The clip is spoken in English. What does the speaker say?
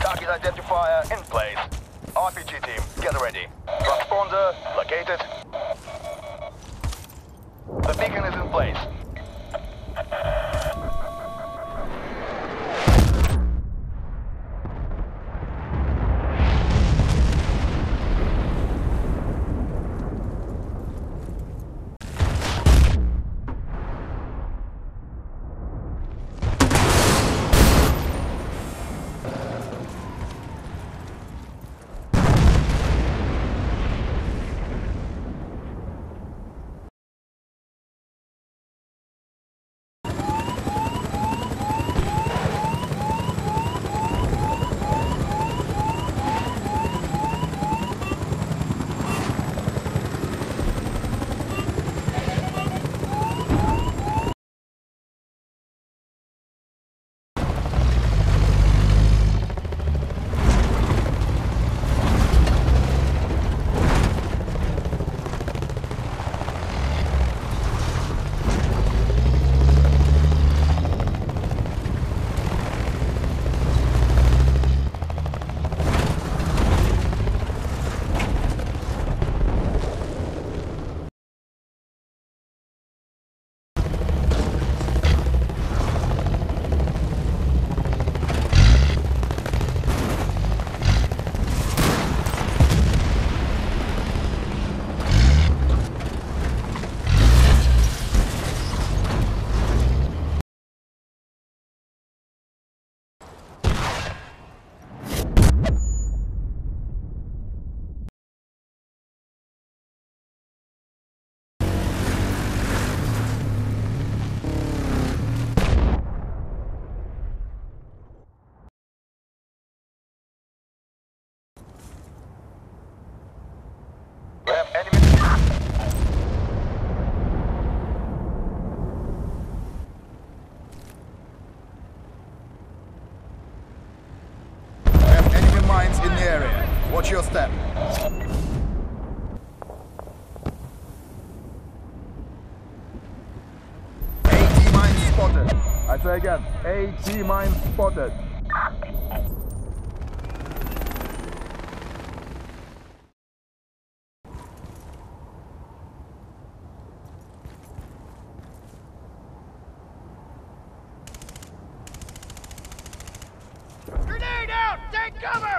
Target identifier in place. RPG team, get ready. Transponder located. The beacon is in place. We have enemy. We have enemy mines in the area. Watch your step. AT mines spotted. I say again, AT mines spotted. Grenade out! Take cover!